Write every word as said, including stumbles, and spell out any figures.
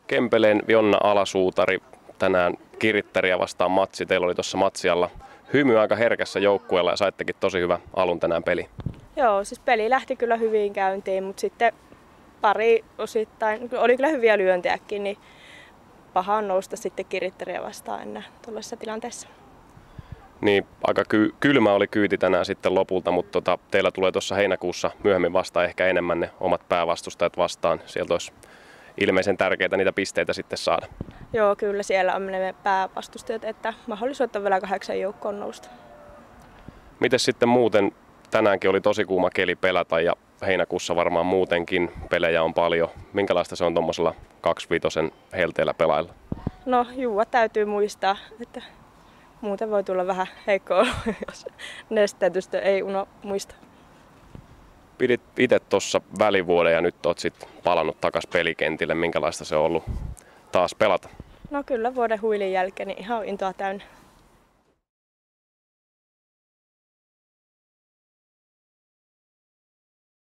Kempeleen Jonna Alasuutari, tänään Kirittäriä vastaan matsi. Teillä oli tuossa matsialla hymy aika herkässä joukkueella ja saittekin tosi hyvä alun tänään peli. Joo, siis peli lähti kyllä hyvin käyntiin, mutta sitten pari osittain, oli kyllä hyviä lyöntejäkin, niin paha on nousta sitten Kirittäriä vastaan enää tuollaisessa tilanteessa. Niin, aika ky- kylmä oli kyyti tänään sitten lopulta, mutta tota, teillä tulee tuossa heinäkuussa myöhemmin vastaan ehkä enemmän ne omat päävastustajat vastaan. Sieltä olisi ilmeisen tärkeää niitä pisteitä sitten saada. Joo, kyllä siellä on ne päävastustajat, että mahdollisuutta on vielä kahdeksan joukkoon nousta. Miten sitten muuten, tänäänkin oli tosi kuuma keli pelata ja heinäkuussa varmaan muutenkin pelejä on paljon. Minkälaista se on tuommoisella kaksiviitosen helteellä pelailla? No juua täytyy muistaa, että muuten voi tulla vähän heikko olo, jos nesteytystä ei uno muista. Pidit itse tuossa välivuoden ja nyt olet sitten palannut takaisin pelikentille. Minkälaista se on ollut taas pelata? No kyllä vuoden huilin jälkeen niin ihan intoa täynnä.